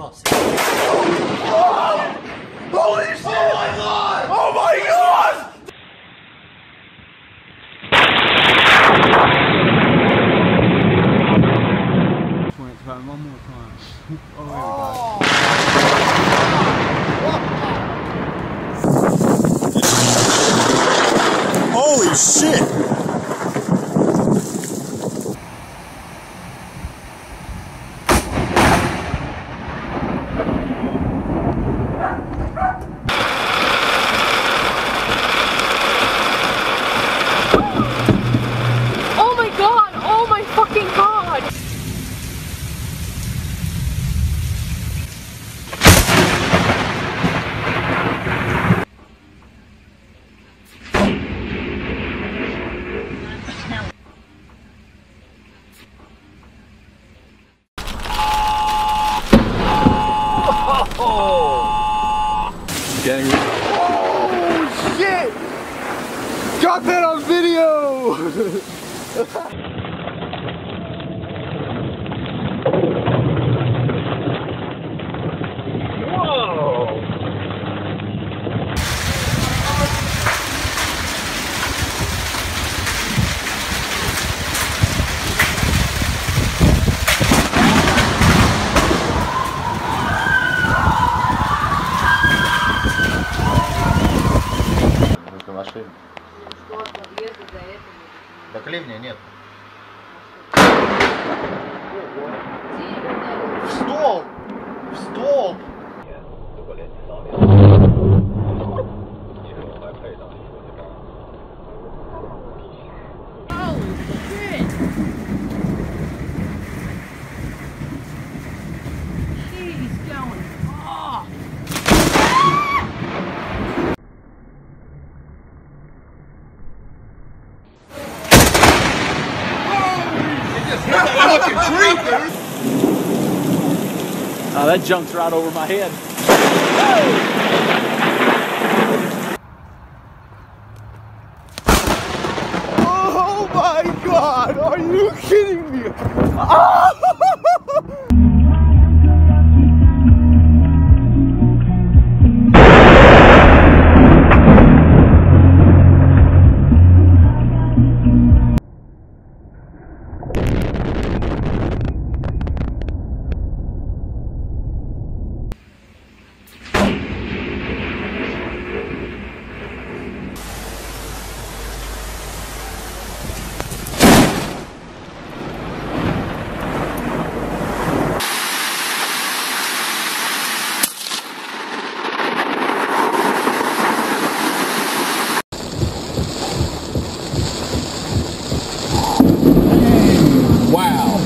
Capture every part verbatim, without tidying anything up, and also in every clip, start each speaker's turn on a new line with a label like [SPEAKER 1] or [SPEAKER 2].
[SPEAKER 1] house. Oh! Holy shit! Oh my god! Oh my god!
[SPEAKER 2] One more time. Oh,
[SPEAKER 1] oh. Holy shit!
[SPEAKER 3] Oh my god! Oh my fucking god!
[SPEAKER 2] Getting
[SPEAKER 1] Oh shit! Got that on video! Whoa!
[SPEAKER 4] Машины. Так ливня нет. В столб! В столб!
[SPEAKER 2] Oh, that junk's right over my head.
[SPEAKER 1] Oh my god! Are you kidding me? Oh!
[SPEAKER 2] Wow.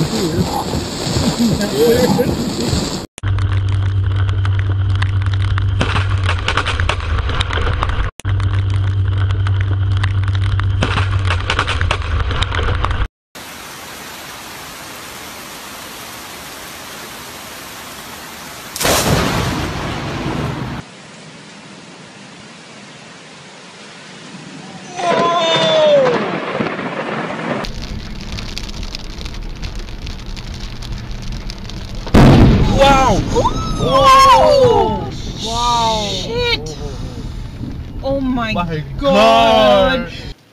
[SPEAKER 3] Wow! Whoa! Wow! Shit! Oh my, my god! god.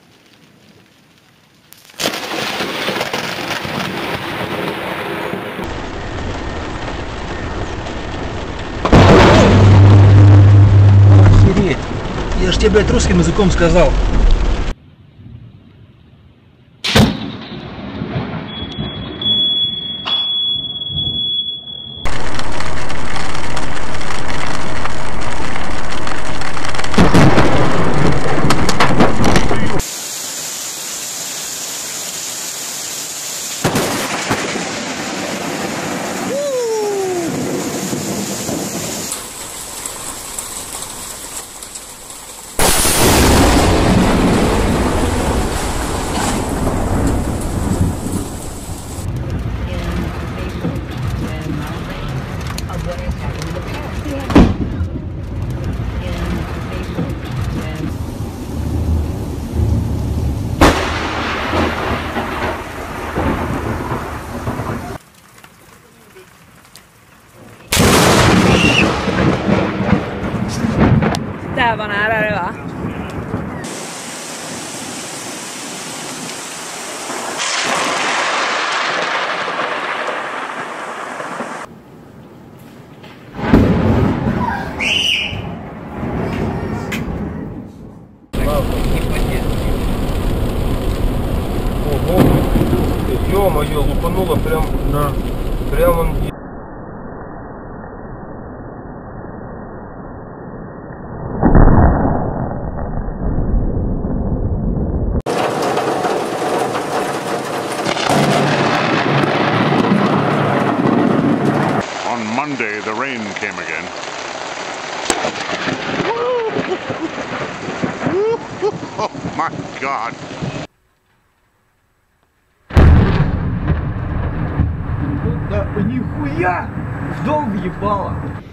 [SPEAKER 5] Охереть! Я ж тебе, блядь, русским языком сказал.
[SPEAKER 3] carbonara va.
[SPEAKER 6] Ого, ё-моё, лупануло прям, да. Прям он.
[SPEAKER 7] On Monday, the rain came again. Oh my God.
[SPEAKER 2] Да нихуя! В дом въебало!